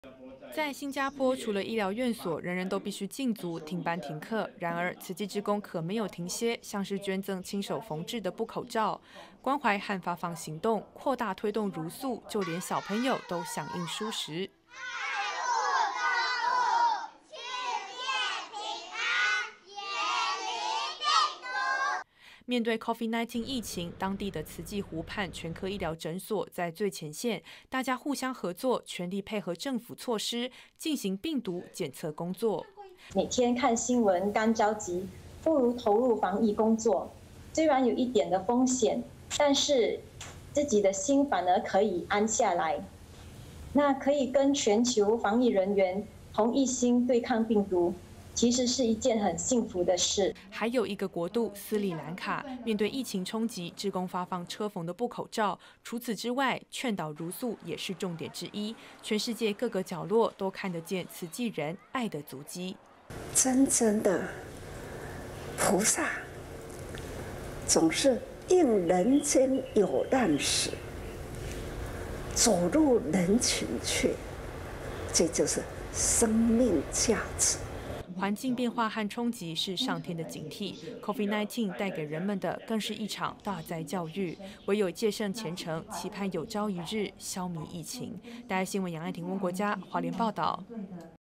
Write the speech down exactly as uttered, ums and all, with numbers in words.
在新加坡，除了医疗院所，人人都必须禁足、停班停课。然而，慈济志工可没有停歇，像是捐赠亲手缝制的布口罩、关怀和发放行动，扩大推动茹素，就连小朋友都响应蔬食。面对 COVID 十九 疫情，当地的慈济湖畔全科医疗诊所在最前线，大家互相合作，全力配合政府措施，进行病毒检测工作。 每天看新闻干着急，不如投入防疫工作。虽然有一点的风险，但是自己的心反而可以安下来。那可以跟全球防疫人员同一心对抗病毒。其实是一件很幸福的事。 还有一个国度斯里兰卡，面对疫情冲击，志工发放车缝的布口罩。除此之外，劝导茹素也是重点之一。全世界各个角落都看得见慈济人爱的足迹。 真正的菩萨总是应人间有难时，走入人群去，这就是生命价值。 环境变化和冲击是上天的警惕 ，COVID 十九 带给人们的更是一场大灾教育。唯有戒慎虔诚，期盼有朝一日消弭疫情。大爱新闻杨爱婷、翁国嘉，华联报道。